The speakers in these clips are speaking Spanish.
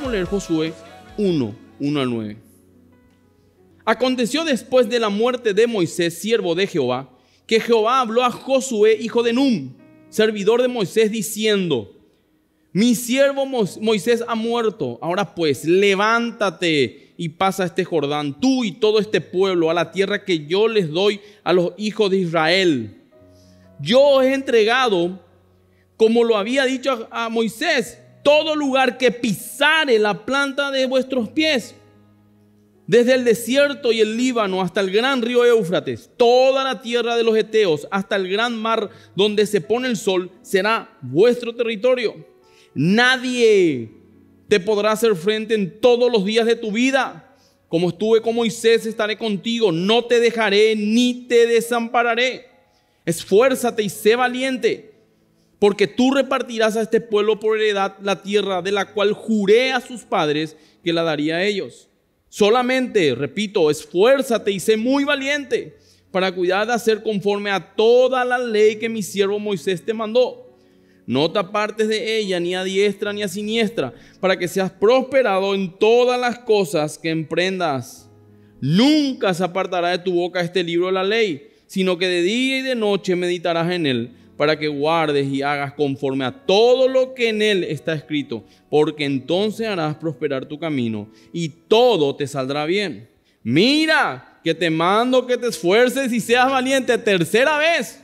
Vamos a leer Josué 1 al 9. Aconteció después de la muerte de Moisés, siervo de Jehová, que Jehová habló a Josué, hijo de Nun, servidor de Moisés, diciendo: mi siervo Moisés ha muerto. Ahora pues, levántate y pasa este Jordán, tú y todo este pueblo, a la tierra que yo les doy a los hijos de Israel. Yo os he entregado, como lo había dicho a Moisés, todo lugar que pisare la planta de vuestros pies, desde el desierto y el Líbano hasta el gran río Éufrates, toda la tierra de los heteos, hasta el gran mar donde se pone el sol, será vuestro territorio. Nadie te podrá hacer frente en todos los días de tu vida. Como estuve con Moisés, estaré contigo. No te dejaré ni te desampararé. Esfuérzate y sé valiente, porque tú repartirás a este pueblo por heredad la tierra de la cual juré a sus padres que la daría a ellos. Solamente, repito, esfuérzate y sé muy valiente para cuidar de hacer conforme a toda la ley que mi siervo Moisés te mandó. No te apartes de ella ni a diestra ni a siniestra, para que seas prosperado en todas las cosas que emprendas. Nunca se apartará de tu boca este libro de la ley, sino que de día y de noche meditarás en él, para que guardes y hagas conforme a todo lo que en él está escrito, porque entonces harás prosperar tu camino y todo te saldrá bien. Mira, que te mando que te esfuerces y seas valiente. Tercera vez.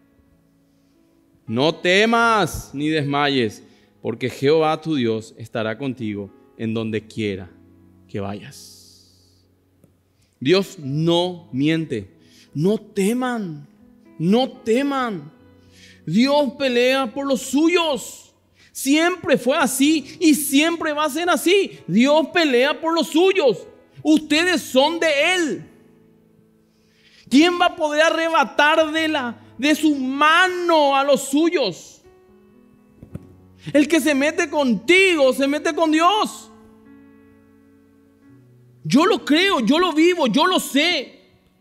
No temas ni desmayes, porque Jehová tu Dios estará contigo en donde quiera que vayas. Dios no miente. No teman, no teman. Dios pelea por los suyos. Siempre fue así y siempre va a ser así. Dios pelea por los suyos. Ustedes son de Él. ¿Quién va a poder arrebatar de su mano a los suyos? El que se mete contigo, se mete con Dios. Yo lo creo, yo lo vivo, yo lo sé.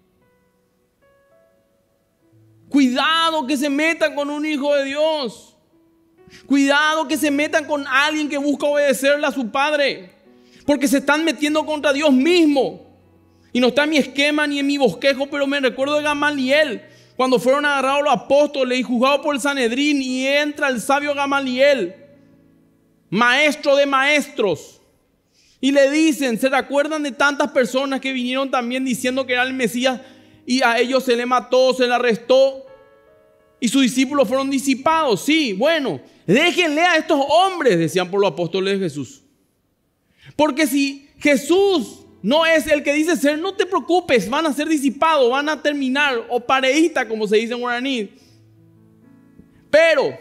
Cuidado que se metan con un hijo de Dios. Cuidado que se metan con alguien que busca obedecerle a su padre, porque se están metiendo contra Dios mismo. Y no está en mi esquema ni en mi bosquejo, pero me recuerdo de Gamaliel, cuando fueron agarrados los apóstoles y juzgados por el Sanedrín, y entra el sabio Gamaliel, maestro de maestros, y le dicen: ¿se recuerdan de tantas personas que vinieron también diciendo que era el Mesías? Y a ellos se le mató, se le arrestó, y sus discípulos fueron disipados. Sí, bueno, déjenle a estos hombres, decían por los apóstoles de Jesús. Porque si Jesús no es el que dice ser, no te preocupes, van a ser disipados, van a terminar, o pareíta, como se dice en guaraní. Pero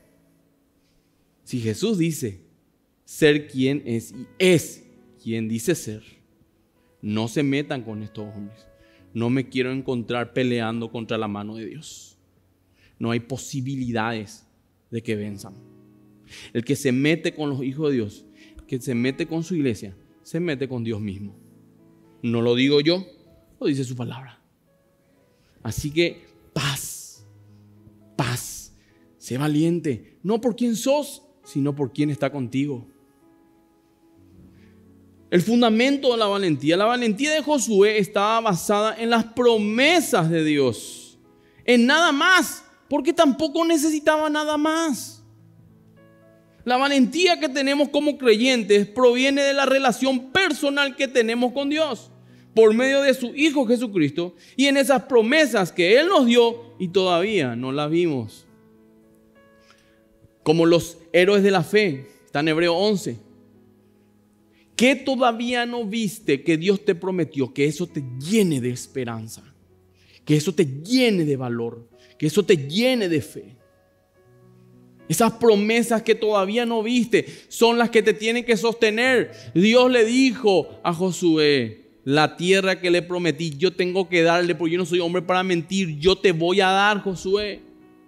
si Jesús dice ser quien es y es quien dice ser, no se metan con estos hombres. No me quiero encontrar peleando contra la mano de Dios. No hay posibilidades de que venzan. El que se mete con los hijos de Dios, que se mete con su iglesia, se mete con Dios mismo. No lo digo yo, lo dice su palabra. Así que paz, paz. Sé valiente, no por quién sos, sino por quién está contigo. El fundamento de la valentía de Josué estaba basada en las promesas de Dios, en nada más, porque tampoco necesitaba nada más. La valentía que tenemos como creyentes proviene de la relación personal que tenemos con Dios por medio de su Hijo Jesucristo, y en esas promesas que Él nos dio y todavía no las vimos. Como los héroes de la fe, está en Hebreo 11. ¿Qué todavía no viste que Dios te prometió? Que eso te llene de esperanza, que eso te llene de valor, que eso te llene de fe. Esas promesas que todavía no viste son las que te tienen que sostener. Dios le dijo a Josué: la tierra que le prometí yo tengo que darle, porque yo no soy hombre para mentir. Yo te voy a dar, Josué.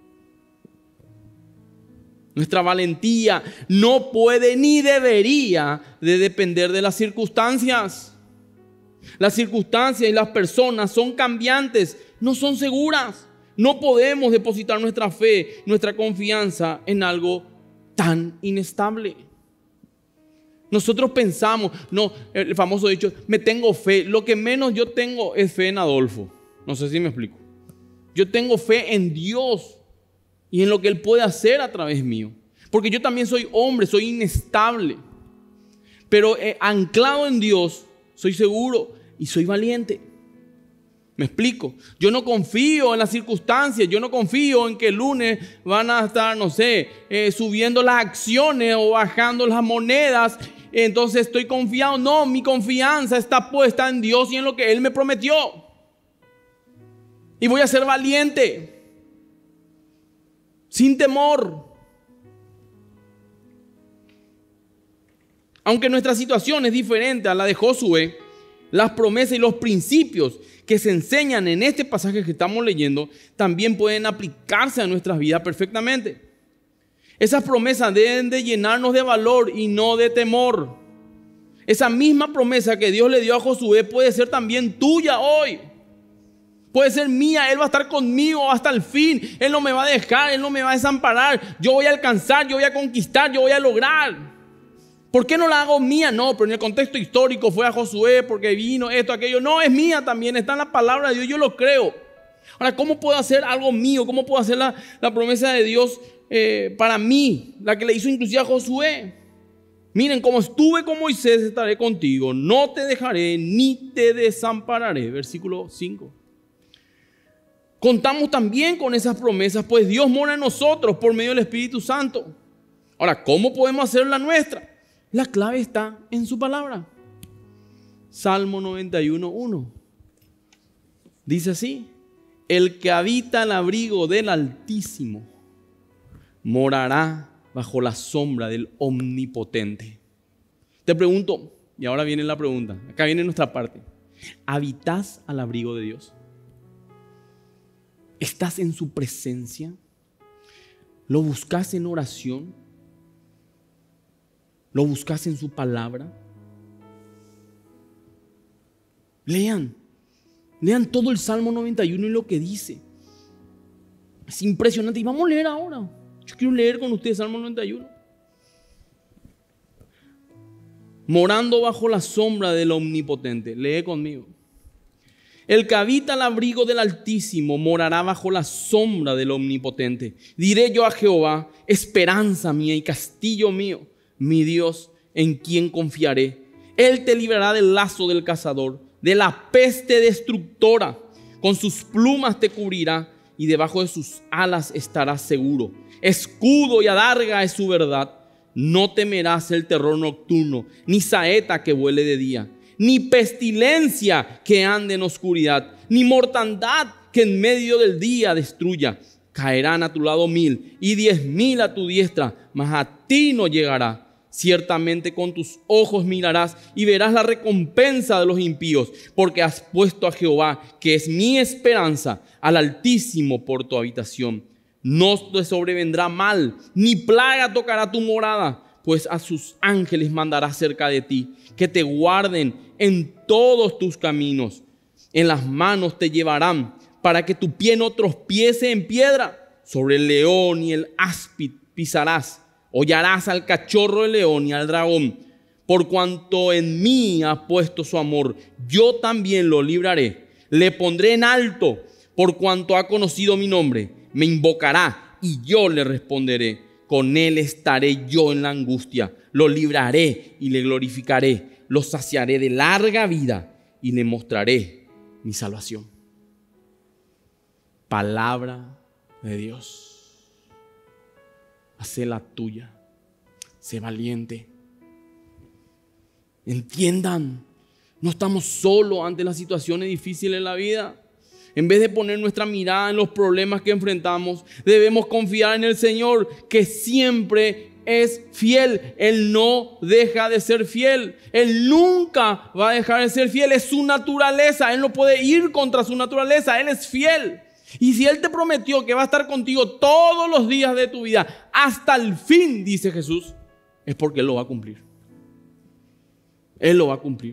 Nuestra valentía no puede ni debería de depender de las circunstancias. Las circunstancias y las personas son cambiantes, no son seguras. No podemos depositar nuestra fe, nuestra confianza en algo tan inestable. Nosotros pensamos, no, el famoso dicho, me tengo fe. Lo que menos yo tengo es fe en Adolfo. No sé si me explico. Yo tengo fe en Dios y en lo que Él puede hacer a través mío. Porque yo también soy hombre, soy inestable. Pero anclado en Dios, soy seguro y soy valiente. ¿Me explico? Yo no confío en las circunstancias, yo no confío en que el lunes van a estar, no sé, subiendo las acciones o bajando las monedas. Entonces estoy confiado. No, mi confianza está puesta en Dios y en lo que Él me prometió. Y voy a ser valiente, sin temor. Aunque nuestra situación es diferente a la de Josué, las promesas y los principios que se enseñan en este pasaje que estamos leyendo también pueden aplicarse a nuestras vidas perfectamente. Esas promesas deben de llenarnos de valor y no de temor. Esa misma promesa que Dios le dio a Josué puede ser también tuya hoy. Puede ser mía. Él va a estar conmigo hasta el fin. Él no me va a dejar, Él no me va a desamparar. Yo voy a alcanzar, yo voy a conquistar, yo voy a lograr. ¿Por qué no la hago mía? No, pero en el contexto histórico fue a Josué porque vino esto, aquello. No, es mía también, está en la palabra de Dios, yo lo creo. Ahora, ¿cómo puedo hacer algo mío? ¿Cómo puedo hacer la promesa de Dios para mí? La que le hizo inclusive a Josué. Miren, como estuve con Moisés, estaré contigo. No te dejaré ni te desampararé. Versículo 5. Contamos también con esas promesas, pues Dios mora en nosotros por medio del Espíritu Santo. Ahora, ¿cómo podemos hacer la nuestra? La clave está en su palabra. Salmo 91:1. Dice así: el que habita al abrigo del Altísimo morará bajo la sombra del Omnipotente. Te pregunto, y ahora viene la pregunta, acá viene nuestra parte. ¿Habitas al abrigo de Dios? ¿Estás en su presencia? ¿Lo buscas en oración? ¿Lo buscas en su palabra? Lean todo el Salmo 91 y lo que dice. Es impresionante. Y vamos a leer ahora. Yo quiero leer con ustedes Salmo 91. Morando bajo la sombra del Omnipotente. Lee conmigo. El que habita al abrigo del Altísimo morará bajo la sombra del Omnipotente. Diré yo a Jehová, esperanza mía y castillo mío, mi Dios, en quien confiaré. Él te librará del lazo del cazador, de la peste destructora. Con sus plumas te cubrirá y debajo de sus alas estarás seguro. Escudo y adarga es su verdad. No temerás el terror nocturno, ni saeta que vuele de día, ni pestilencia que ande en oscuridad, ni mortandad que en medio del día destruya. Caerán a tu lado 1000 y 10,000 a tu diestra, mas a ti no llegará. Ciertamente con tus ojos mirarás y verás la recompensa de los impíos, porque has puesto a Jehová, que es mi esperanza, al Altísimo por tu habitación. No te sobrevendrá mal, ni plaga tocará tu morada, pues a sus ángeles mandará cerca de ti, que te guarden en todos tus caminos. En las manos te llevarán, para que tu pie no tropiece en piedra. Sobre el león y el áspid pisarás. Hollarás al cachorro del león y al dragón. Por cuanto en mí ha puesto su amor, yo también lo libraré. Le pondré en alto, por cuanto ha conocido mi nombre. Me invocará y yo le responderé. Con él estaré yo en la angustia. Lo libraré y le glorificaré. Lo saciaré de larga vida y le mostraré mi salvación. Palabra de Dios. Hacé la tuya. Sé valiente. Entiendan, no estamos solos ante las situaciones difíciles en la vida. En vez de poner nuestra mirada en los problemas que enfrentamos, debemos confiar en el Señor, que siempre es fiel. Él no deja de ser fiel. Él nunca va a dejar de ser fiel. Es su naturaleza. Él no puede ir contra su naturaleza. Él es fiel. Y si Él te prometió que va a estar contigo todos los días de tu vida, hasta el fin, dice Jesús, es porque Él lo va a cumplir. Él lo va a cumplir.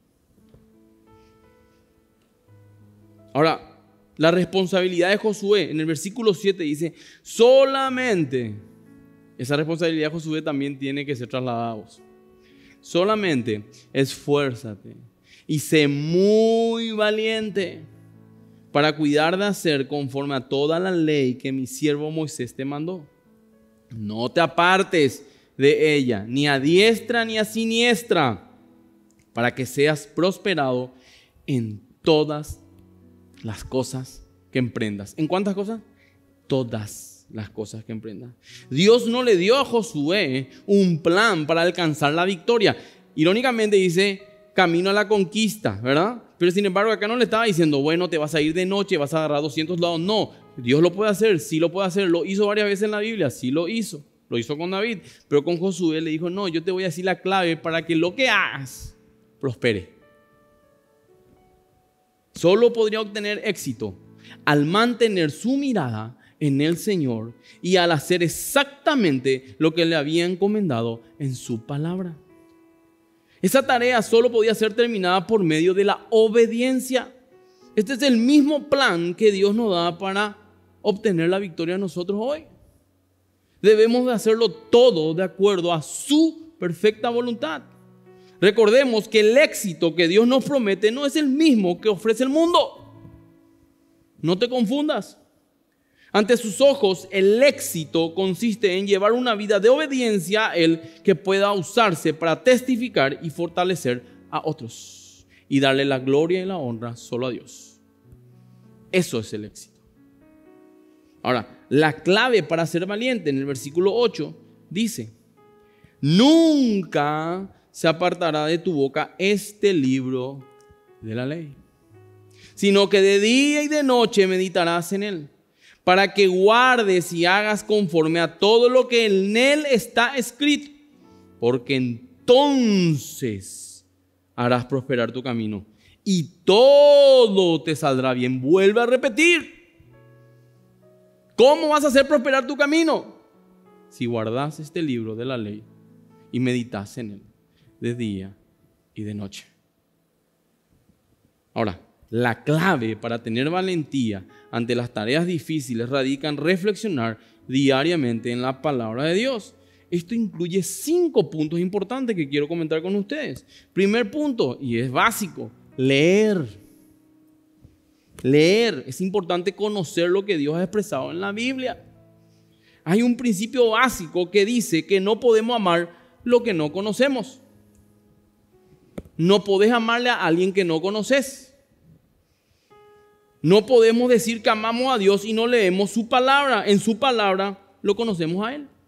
Ahora, la responsabilidad de Josué, en el versículo 7 dice, solamente, esa responsabilidad de Josué también tiene que ser trasladada a vos. Solamente esfuérzate y sé muy valiente para cuidar de hacer conforme a toda la ley que mi siervo Moisés te mandó. No te apartes de ella, ni a diestra ni a siniestra, para que seas prosperado en todas las cosas que emprendas. ¿En cuántas cosas? Todas las cosas que emprendas. Dios no le dio a Josué un plan para alcanzar la victoria. Irónicamente dice camino a la conquista, ¿verdad? Pero sin embargo acá no le estaba diciendo, bueno, te vas a ir de noche, vas a agarrar 200 lados. No, Dios lo puede hacer, sí lo puede hacer. Lo hizo varias veces en la Biblia, sí lo hizo. Lo hizo con David, pero con Josué le dijo, no, yo te voy a decir la clave para que lo que hagas prospere. Solo podría obtener éxito al mantener su mirada en el Señor y al hacer exactamente lo que le había encomendado en su palabra. Esa tarea solo podía ser terminada por medio de la obediencia. Este es el mismo plan que Dios nos da para obtener la victoria nosotros hoy. Debemos de hacerlo todo de acuerdo a su perfecta voluntad. Recordemos que el éxito que Dios nos promete no es el mismo que ofrece el mundo. No te confundas. Ante sus ojos, el éxito consiste en llevar una vida de obediencia a Él que pueda usarse para testificar y fortalecer a otros y darle la gloria y la honra solo a Dios. Eso es el éxito. Ahora, la clave para ser valiente en el versículo 8 dice: nunca se apartará de tu boca este libro de la ley, sino que de día y de noche meditarás en él, para que guardes y hagas conforme a todo lo que en él está escrito, porque entonces harás prosperar tu camino y todo te saldrá bien. Vuelve a repetir. ¿Cómo vas a hacer prosperar tu camino? Si guardas este libro de la ley y meditas en él de día y de noche. Ahora, la clave para tener valentía ante las tareas difíciles radica en reflexionar diariamente en la palabra de Dios. Esto incluye 5 puntos importantes que quiero comentar con ustedes. Primer punto, y es básico, leer. Leer, es importante conocer lo que Dios ha expresado en la Biblia. Hay un principio básico que dice que no podemos amar lo que no conocemos. No podés amarle a alguien que no conoces. No podemos decir que amamos a Dios y no leemos su palabra. En su palabra lo conocemos a Él.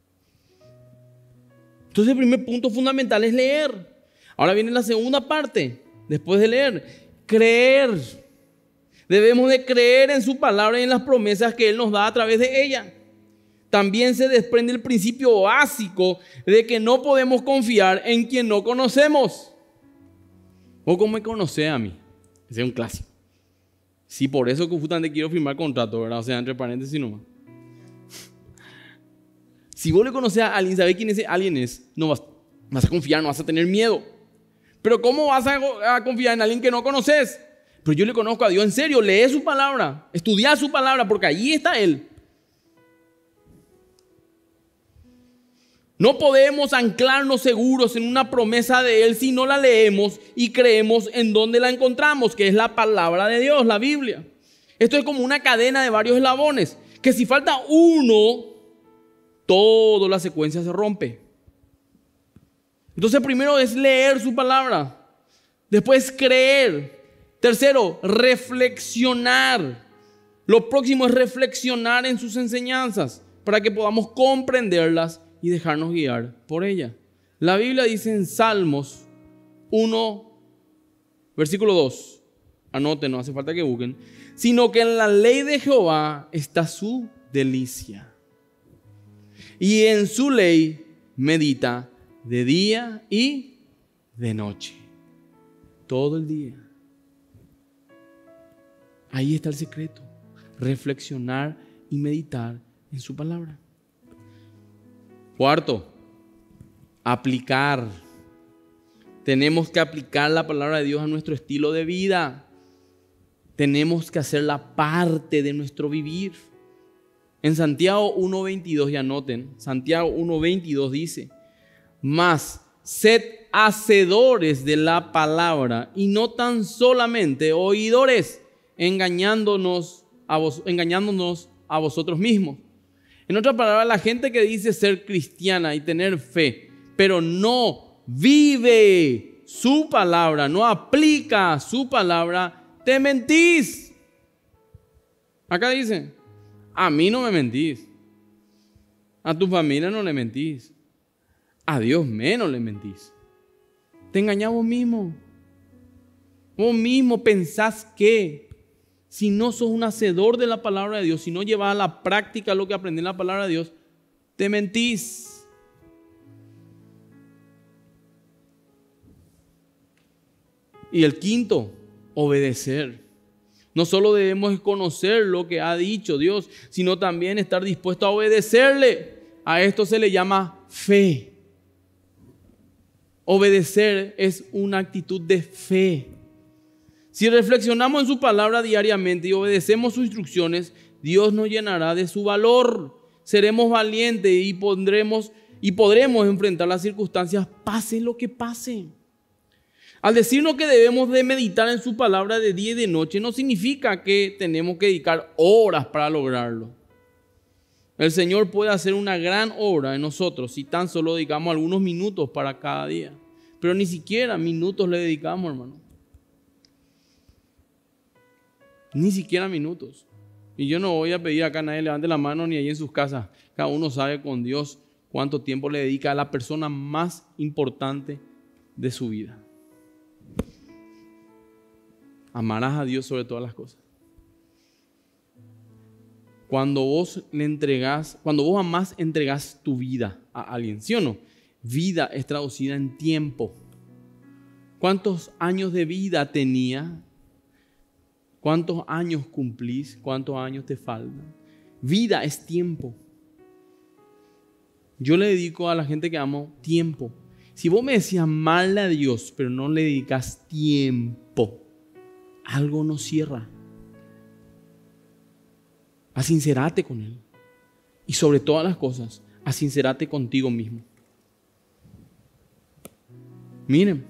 Entonces el primer punto fundamental es leer. Ahora viene la segunda parte, después de leer, creer. Debemos de creer en su palabra y en las promesas que Él nos da a través de ella. También se desprende el principio básico de que no podemos confiar en quien no conocemos. ¿O cómo me conoce a mí? Ese es un clásico. Sí, por eso que justamente quiero firmar contrato, ¿verdad? O sea, entre paréntesis nomás. Si vos le conoces a alguien, sabés quién ese alguien es, no vas a confiar, no vas a tener miedo. Pero ¿cómo vas a confiar en alguien que no conoces? Pero yo le conozco a Dios en serio, lee su palabra, estudia su palabra, porque allí está Él. No podemos anclarnos seguros en una promesa de Él si no la leemos y creemos en donde la encontramos, que es la palabra de Dios, la Biblia. Esto es como una cadena de varios eslabones, que si falta uno, toda la secuencia se rompe. Entonces primero es leer su palabra, después creer. Tercero, reflexionar. Lo próximo es reflexionar en sus enseñanzas para que podamos comprenderlas y dejarnos guiar por ellas. La Biblia dice en Salmos 1, versículo 2. Anoten, no hace falta que busquen. Sino que en la ley de Jehová está su delicia, y en su ley medita de día y de noche. Todo el día. Ahí está el secreto, reflexionar y meditar en su palabra. Cuarto, aplicar. Tenemos que aplicar la palabra de Dios a nuestro estilo de vida. Tenemos que hacerla parte de nuestro vivir. En Santiago 1:22, y anoten, Santiago 1:22 dice: mas sed hacedores de la palabra y no tan solamente oidores, engañándonos a vosotros mismos. En otras palabras, la gente que dice ser cristiana y tener fe, pero no vive su palabra, no aplica su palabra, te mentís. Acá dice, a mí no me mentís, a tu familia no le mentís, a Dios menos le mentís. Te engañás vos mismo. Vos mismo pensás que si no sos un hacedor de la palabra de Dios, si no llevas a la práctica lo que aprendés en la palabra de Dios, te mentís. Y el quinto, obedecer. No solo debemos conocer lo que ha dicho Dios, sino también estar dispuesto a obedecerle. A esto se le llama fe. Obedecer es una actitud de fe. Si reflexionamos en su palabra diariamente y obedecemos sus instrucciones, Dios nos llenará de su valor. Seremos valientes y podremos enfrentar las circunstancias, pase lo que pase. Al decirnos que debemos de meditar en su palabra de día y de noche, no significa que tenemos que dedicar horas para lograrlo. El Señor puede hacer una gran obra en nosotros si tan solo dedicamos algunos minutos para cada día. Pero ni siquiera minutos le dedicamos, hermano. Ni siquiera minutos. Y yo no voy a pedir acá a nadie levante la mano ni ahí en sus casas. Cada uno sabe con Dios cuánto tiempo le dedica a la persona más importante de su vida. Amarás a Dios sobre todas las cosas. Cuando vos amás, entregás tu vida a alguien, ¿sí o no? Vida es traducida en tiempo. ¿Cuántos años de vida tenía? ¿Cuántos años cumplís? ¿Cuántos años te faltan? Vida es tiempo. Yo le dedico a la gente que amo tiempo. Si vos me decís amarle a Dios, pero no le dedicas tiempo, algo no cierra. Asincerate con Él. Y sobre todas las cosas, asincerate contigo mismo. Miren.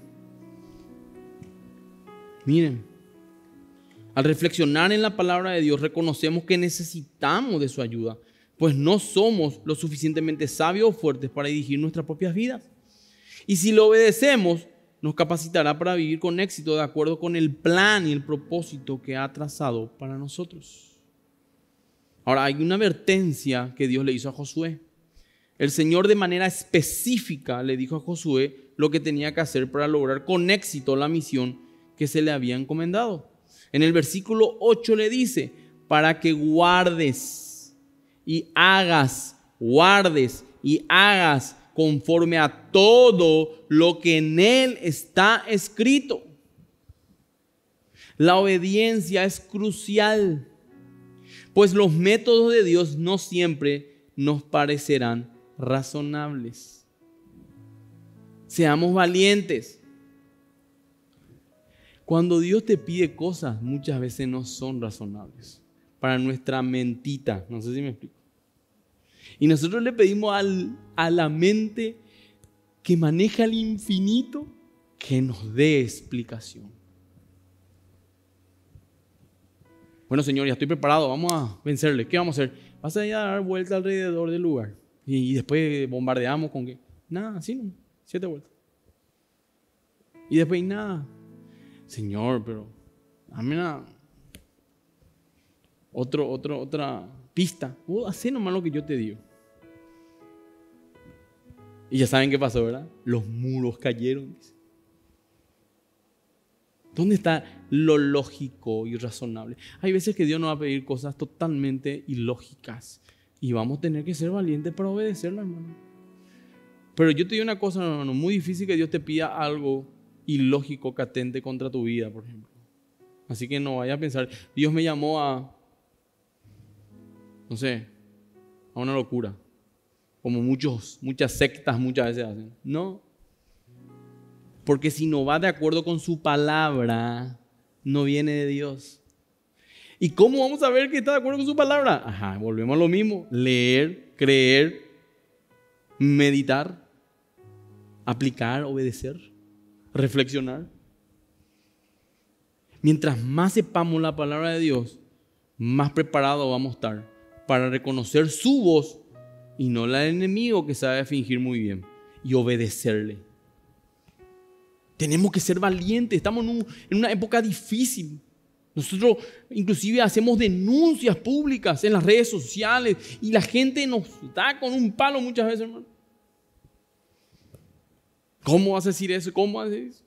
Al reflexionar en la palabra de Dios, reconocemos que necesitamos de su ayuda, pues no somos lo suficientemente sabios o fuertes para dirigir nuestras propias vidas. Y si lo obedecemos, nos capacitará para vivir con éxito de acuerdo con el plan y el propósito que ha trazado para nosotros. Ahora, hay una advertencia que Dios le hizo a Josué. El Señor de manera específica le dijo a Josué lo que tenía que hacer para lograr con éxito la misión que se le había encomendado. En el versículo 8 le dice, para que guardes y hagas conforme a todo lo que en él está escrito. La obediencia es crucial, pues los métodos de Dios no siempre nos parecerán razonables. Seamos valientes. Cuando Dios te pide cosas, muchas veces no son razonables. Para nuestra mentita, no sé si me explico. Y nosotros le pedimos a la mente que maneja el infinito que nos dé explicación. Bueno, Señor, ya estoy preparado, vamos a vencerle. ¿Qué vamos a hacer? Vas a ir a dar vuelta alrededor del lugar. Y después bombardeamos con qué. Nada, así no, 7 vueltas. Y después nada. Señor, pero dame otra pista. Hacé nomás lo que yo te digo. Y ya saben qué pasó, ¿verdad? Los muros cayeron. ¿Dónde está lo lógico y razonable? Hay veces que Dios nos va a pedir cosas totalmente ilógicas y vamos a tener que ser valientes para obedecerlo, hermano. Pero yo te digo una cosa, hermano, muy difícil que Dios te pida algo ilógico que atente contra tu vida, por ejemplo. Así que no vayas a pensar, Dios me llamó a una locura, como muchas sectas muchas veces hacen. No. Porque si no va de acuerdo con su palabra, no viene de Dios. ¿Y cómo vamos a ver que está de acuerdo con su palabra? Volvemos a lo mismo. Leer, creer, meditar, aplicar, obedecer. reflexionar. Mientras más sepamos la palabra de Dios, más preparados vamos a estar para reconocer su voz y no la del enemigo que sabe fingir muy bien, y obedecerle. Tenemos que ser valientes. Estamos en una época difícil. Nosotros inclusive hacemos denuncias públicas en las redes sociales y la gente nos da con un palo muchas veces, hermano. ¿Cómo vas a decir eso? ¿Cómo vas a decir eso?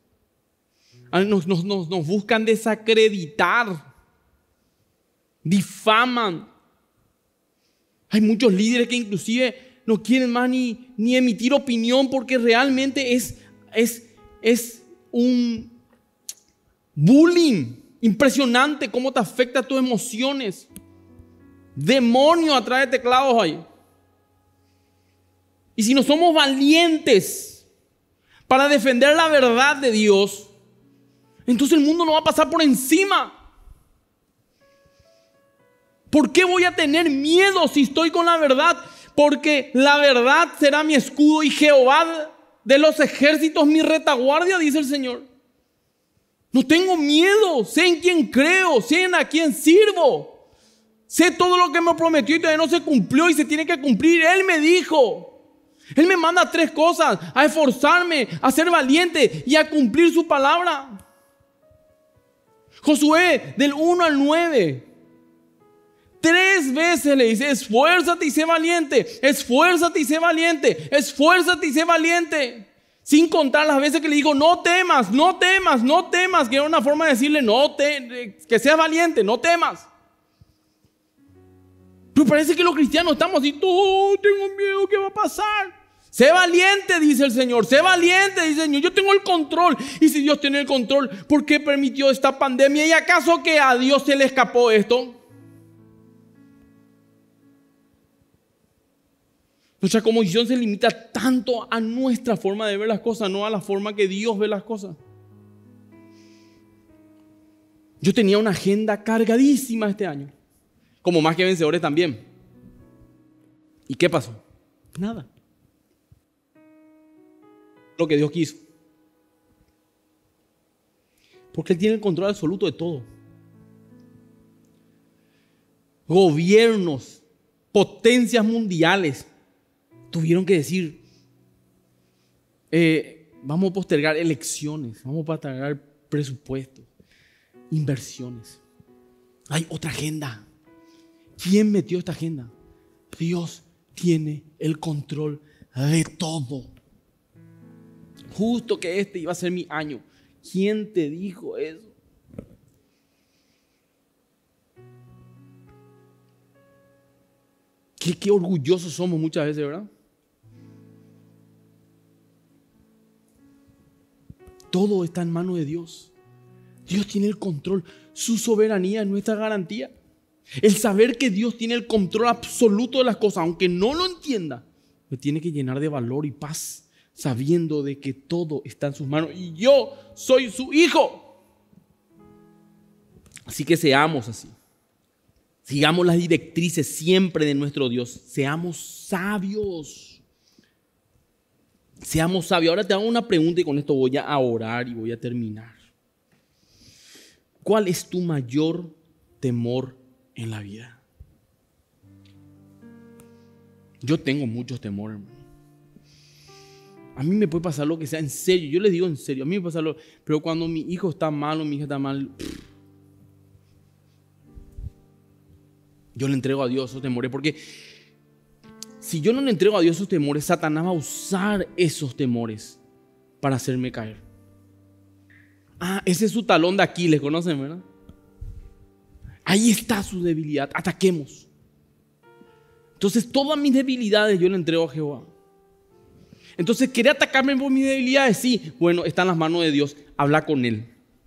Nos buscan desacreditar, difaman. Hay muchos líderes que inclusive no quieren más ni emitir opinión porque realmente es un bullying impresionante cómo te afecta tus emociones. Demonio atrás de teclados ahí. Y si no somos valientes para defender la verdad de Dios, entonces el mundo nos va a pasar por encima. ¿Por qué voy a tener miedo si estoy con la verdad? Porque la verdad será mi escudo y Jehová de los ejércitos mi retaguardia, dice el Señor. No tengo miedo, sé en quién creo, sé a quién sirvo. Sé todo lo que me prometió y todavía no se cumplió y se tiene que cumplir. Él me dijo. Él me manda 3 cosas: a esforzarme, a ser valiente y a cumplir su palabra. Josué, del 1 al 9, 3 veces le dice: esfuérzate y sé valiente, esfuérzate y sé valiente, esfuérzate y sé valiente. Sin contar las veces que le dijo: no temas, no temas, no temas, que era una forma de decirle que seas valiente, no temas. Pero parece que los cristianos estamos así: tengo miedo, ¿qué va a pasar? Sé valiente, dice el Señor. Sé valiente, dice el Señor. Yo tengo el control. Y si Dios tiene el control, ¿por qué permitió esta pandemia? ¿Y acaso que a Dios se le escapó esto? Nuestra cosmovisión se limita tanto a nuestra forma de ver las cosas, no a la forma que Dios ve las cosas. Yo tenía una agenda cargadísima este año, como Más que Vencedores también. ¿Y qué pasó? Nada. Lo que Dios quiso. Porque Él tiene el control absoluto de todo. Gobiernos, potencias mundiales tuvieron que decir: vamos a postergar elecciones, vamos a postergar presupuestos, inversiones. Hay otra agenda. ¿Quién metió esta agenda? Dios tiene el control de todo. Justo que este iba a ser mi año. ¿Quién te dijo eso? Qué orgullosos somos muchas veces, ¿verdad? Todo está en manos de Dios. Dios tiene el control. Su soberanía es nuestra garantía. El saber que Dios tiene el control absoluto de las cosas, aunque no lo entienda, me tiene que llenar de valor y paz, sabiendo de que todo está en sus manos y yo soy su hijo. Así que seamos así. Sigamos las directrices siempre de nuestro Dios. Seamos sabios. Seamos sabios. Ahora te hago una pregunta y con esto voy a orar y voy a terminar. ¿Cuál es tu mayor temor en la vida? Yo tengo muchos temores, hermano. A mí me puede pasar lo que sea, en serio. Yo les digo en serio, a mí me pasa lo. Pero cuando mi hijo está mal o mi hija está mal, yo le entrego a Dios esos temores. Porque si yo no le entrego a Dios esos temores, Satanás va a usar esos temores para hacerme caer. Ese es su talón de Aquiles, ¿conocen, verdad? Ahí está su debilidad. Ataquemos. Entonces todas mis debilidades yo le entrego a Jehová. Entonces, ¿quiere atacarme por mis debilidades? Sí. Bueno, está en las manos de Dios. Habla con Él.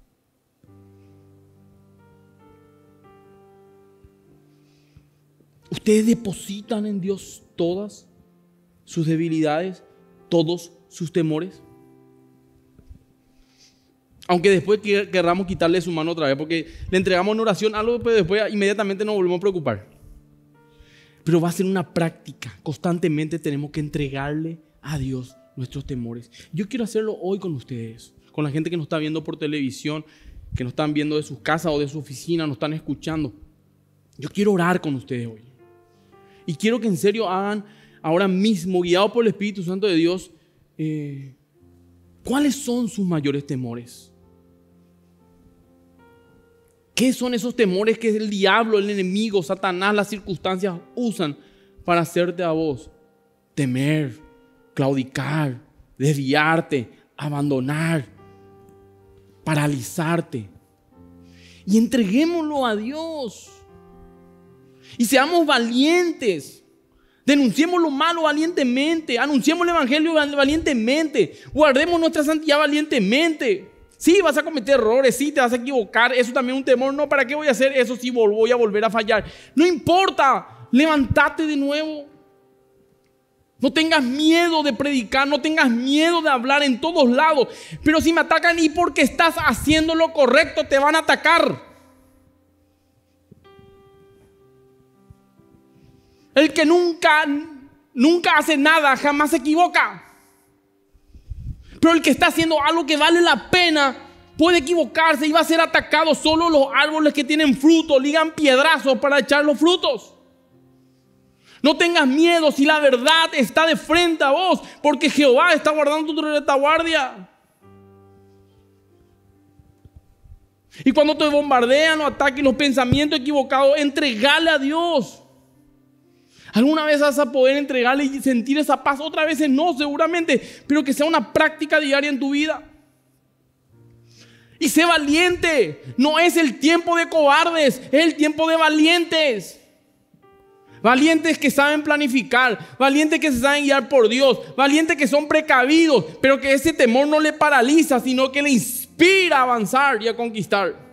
¿Ustedes depositan en Dios todas sus debilidades, todos sus temores? Aunque después querramos quitarle su mano otra vez, porque le entregamos en oración algo, pero después inmediatamente nos volvemos a preocupar. Pero va a ser una práctica. Constantemente tenemos que entregarle a Dios nuestros temores. Yo quiero hacerlo hoy con ustedes. con la gente que nos está viendo por televisión, que nos están viendo de sus casas o de su oficina, nos están escuchando. Yo quiero orar con ustedes hoy. Y quiero que en serio hagan ahora mismo, guiados por el Espíritu Santo de Dios, ¿cuáles son sus mayores temores? ¿Qué son esos temores que el diablo, el enemigo, Satanás, las circunstancias usan para hacerte a vos temer, claudicar, desviarte, abandonar, paralizarte? Y entreguémoslo a Dios. Y seamos valientes. Denunciemos lo malo valientemente. Anunciemos el evangelio valientemente. Guardemos nuestra santidad valientemente. Sí, vas a cometer errores, sí, te vas a equivocar. Eso también es un temor. No, ¿para qué voy a hacer eso si voy a volver a fallar? No importa, levántate de nuevo. No tengas miedo de predicar, no tengas miedo de hablar en todos lados. Pero si me atacan y porque estás haciendo lo correcto, te van a atacar. El que nunca hace nada, jamás se equivoca. Pero el que está haciendo algo que vale la pena, puede equivocarse y va a ser atacado. Solo los árboles que tienen frutos ligan piedrazos para echar los frutos. No tengas miedo si la verdad está de frente a vos, porque Jehová está guardando tu retaguardia. Y cuando te bombardean o ataquen los pensamientos equivocados, entregale a Dios. ¿Alguna vez vas a poder entregarle y sentir esa paz? Otras veces no, seguramente, pero que sea una práctica diaria en tu vida. Y sé valiente. No es el tiempo de cobardes, es el tiempo de valientes. Valientes que saben planificar, valientes que se saben guiar por Dios, valientes que son precavidos, pero que ese temor no le paraliza, sino que le inspira a avanzar y a conquistar.